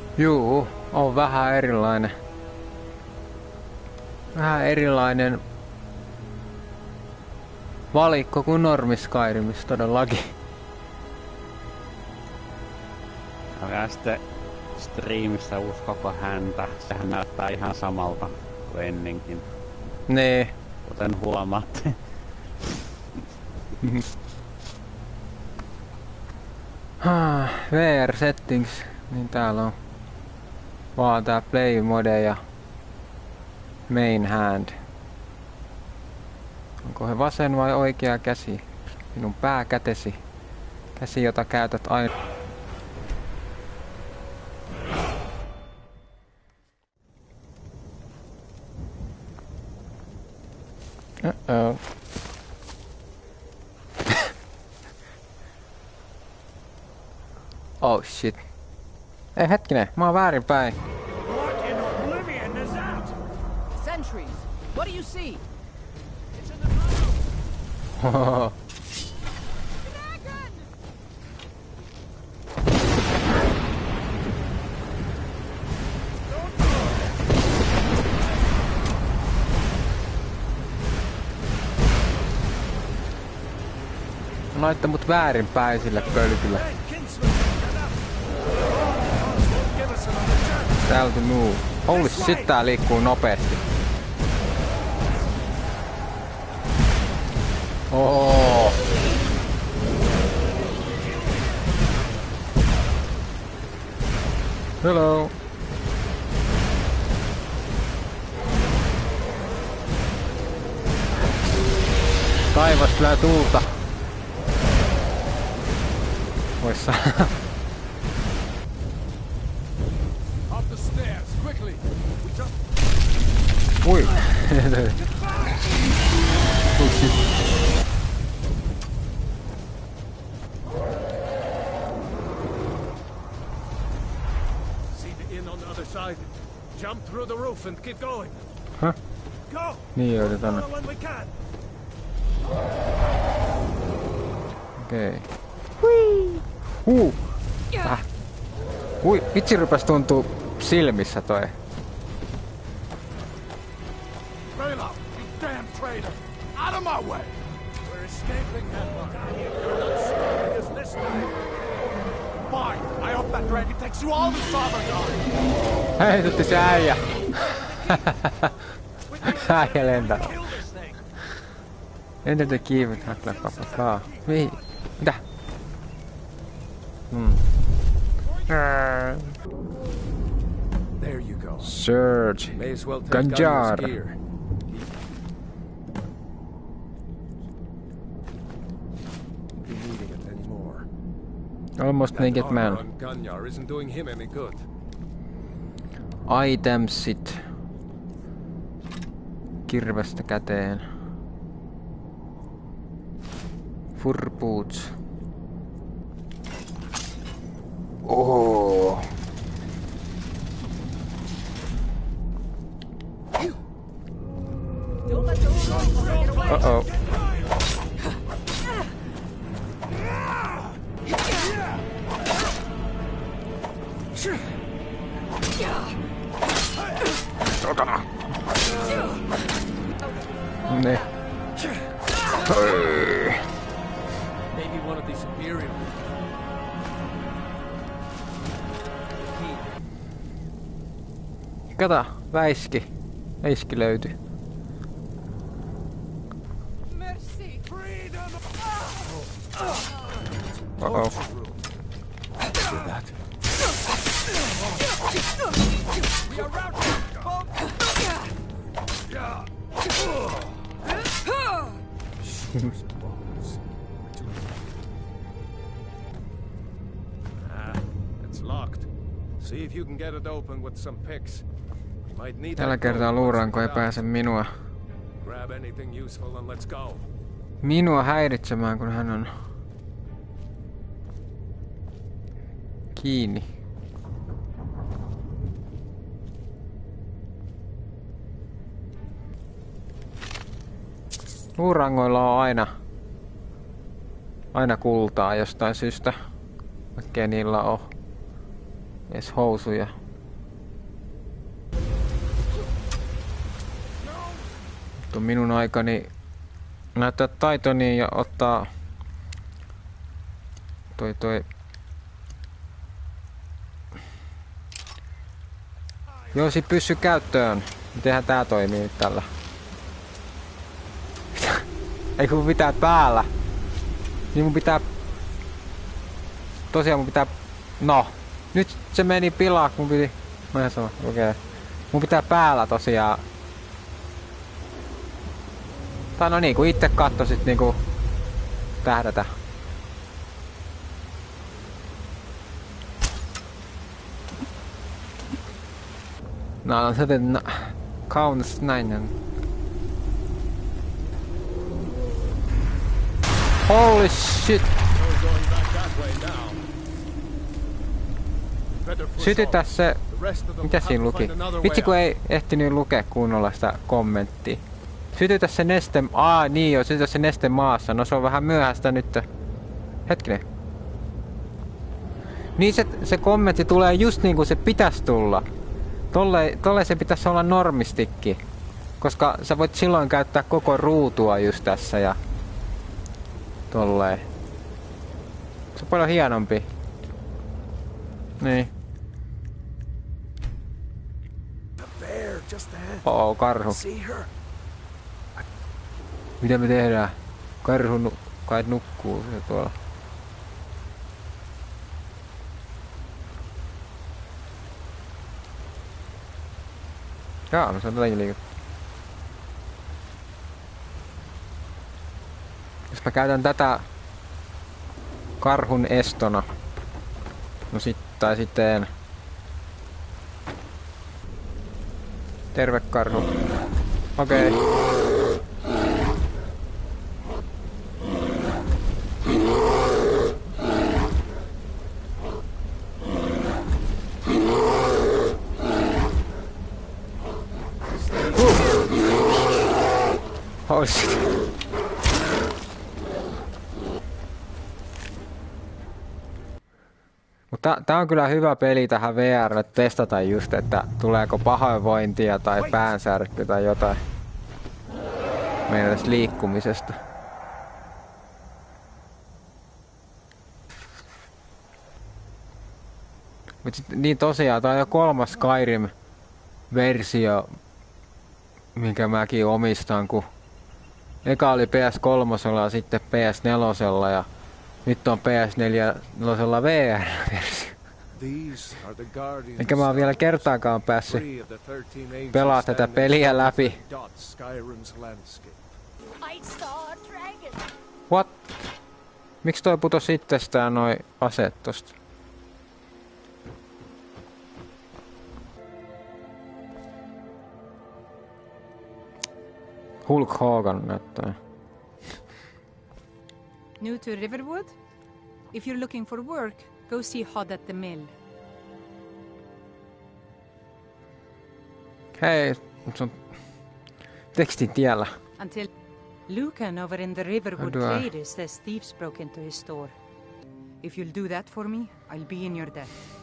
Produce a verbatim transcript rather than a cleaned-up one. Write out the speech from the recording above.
Juu, on vähän erilainen. Vähän erilainen valikko kuin normi Skyrimissa todellakin. Ja sitten striimissä uskoko häntä. Sehän näyttää ihan samalta kuin ennenkin. Nee. Kuten huomaatte. V R settings, niin täällä on vaan tää play mode ja main hand. Onko he vasen vai oikea käsi? Minun pääkätesi. Käsi, jota käytät aina. Uh-oh. Oh shit. Ei hetkinen, mä oon väärinpäin. Sentries, what do you see? Hohoho. Laitta mut väärinpäin sille pölkylle. Täältä move. Holy shit, tää liikkuu nopeesti. Oh. Hello. Taivas tulee tulta. Voissa. Ui. See the inn on the other side. Jump through the roof and keep going. Huh? Go. Niin joudutaan. Okei. Okay. Hui. Huu. Äh. Hui, vitsi rupes tuntuu silmissä toi. Rayla, you damn traitor! Out of my way! We're escaping Denmark. You're not stopping us this time. Fine. I hope that dragon takes you all to Sovngarde. Heitutti se äijä. Äijä lentää. Enter the key with Hakla Papa. Mihin? Mitä? Hmm. There you go. Search. May as well take Ganjar. Ganjar's gear. Be needing it anymore. Almost naked man. On Ganjar isn't doing him any good. Itemsit. Kirvestä käteen. Fur boots. Oh. Uh-oh. Sotana. Ne. Maybe one of the superior. Kato, väiski. Väiski löytyi. Uh-oh. It's locked. See if you can get it open with some picks. Tällä kertaa luuranko ei pääse minua. Grab anything useful and let's go. Minua häiritsemään, kun hän on kiinni. Luurangoilla on aina aina kultaa jostain syystä, vaikkei niillä ole edes housuja. Nyt on minun aikani näyttää taitoni ja ottaa toi toi Joosi pyssy käyttöön. Mitenhän tää toimii nyt tällä? Ei kun pitää päällä. Niin mun pitää... Tosiaan mun pitää... No. Nyt se meni pilaa kun piti... Mä en sano. Okei. Okay. Mun pitää päällä tosiaan... Tai no niin, kun itse katsoisit niinku... Tähdätä. No on sitten na kaunis nainen. Holy shit! Sytytä se... Mitä siinä luki? Vitsi kun ei ehtinyt lukea kunnolla sitä kommenttia. Sytytä se neste... Aa niin joo, sytytä se neste maassa. No se on vähän myöhäistä nyt. Hetkinen. Niin se, se kommentti tulee just niin kuin se pitäisi tulla. Tolle, tolle se pitäisi olla normistikki. Koska sä voit silloin käyttää koko ruutua just tässä ja... Tolleen. Se on paljon hienompi. Niin. Oo, karhu. Mitä me tehdään? Karhu nu kai nukkuu se tuolla. Jaa, no se on tätäkin liikettä. Jos mä käytän tätä karhun estona. No sit, tai sitten... Terve karhu. Okei. Okay. Oh shit. Mutta tää on kyllä hyvä peli tähän V R:lle testata just, että tuleeko pahoinvointia tai päänsärky tai jotain meidän tästä liikkumisesta. Mut sit, niin tosiaan, tää on jo kolmas Skyrim-versio, minkä mäkin omistan, kun eka oli P S kolme ja sitten P S neljä ja nyt on P S neljä V R-versio. Enkä mä oon vielä kertaakaan päässyt pelaa tätä peliä läpi. What? Miksi toi putos itsestään noi aseet tosta? Hulk Hogan näyttää. New to Riverwood? If you're looking for work, go see Hod at the mill. Hei, se on tekstin tiellä. Until Lucan over in the Riverwood How do I- Traders says thieves broke into his store. If you'll do that for me, I'll be in your debt.